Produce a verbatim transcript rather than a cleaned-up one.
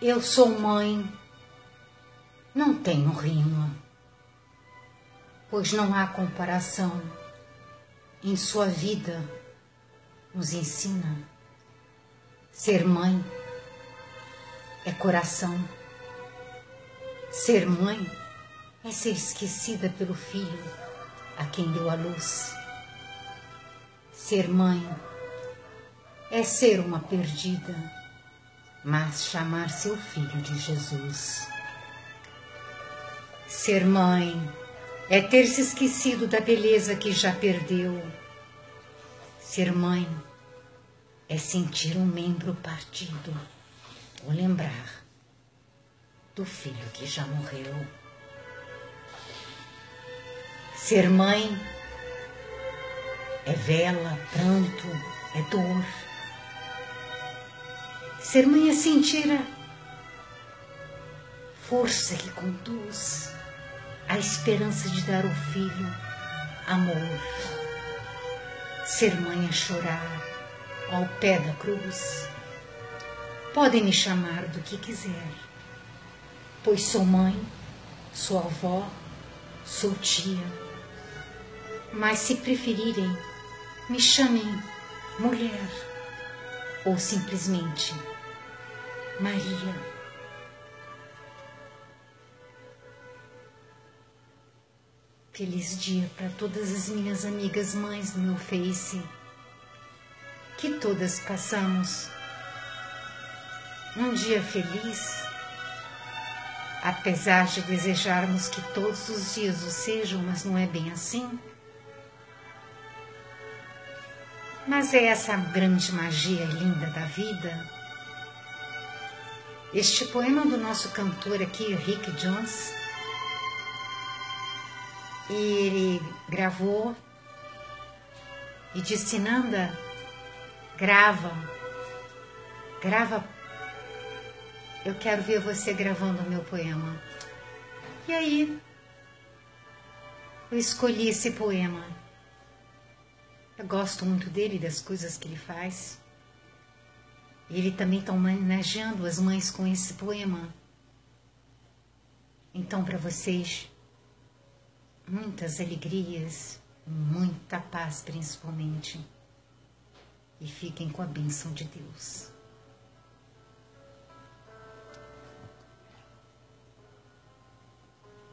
Eu sou mãe, não tenho rima, pois não há comparação. Em sua vida nos ensina. Ser mãe é coração. Ser mãe é ser esquecida pelo filho a quem deu a luz. Ser mãe é ser uma perdida, mas chamar seu filho de Jesus. Ser mãe é ter se esquecido da beleza que já perdeu. Ser mãe é sentir um membro partido ou lembrar do filho que já morreu. Ser mãe é vela, pranto, é dor. Ser mãe é sentir a força que conduz a esperança de dar ao filho amor. Ser mãe é chorar ao pé da cruz. Podem me chamar do que quiser, pois sou mãe, sou avó, sou tia. Mas se preferirem, me chamem mulher ou simplesmente Maria. Feliz dia para todas as minhas amigas mães do meu Face, que todas passamos um dia feliz, apesar de desejarmos que todos os dias o sejam, mas não é bem assim. Mas é essa grande magia linda da vida. Este poema do nosso cantor aqui, Rick Jones, ele gravou e disse: Nanda, grava, grava, eu quero ver você gravando o meu poema. E aí, eu escolhi esse poema. Eu gosto muito dele, das coisas que ele faz. Ele também está homenageando as mães com esse poema. Então, para vocês, muitas alegrias, muita paz principalmente. E fiquem com a bênção de Deus.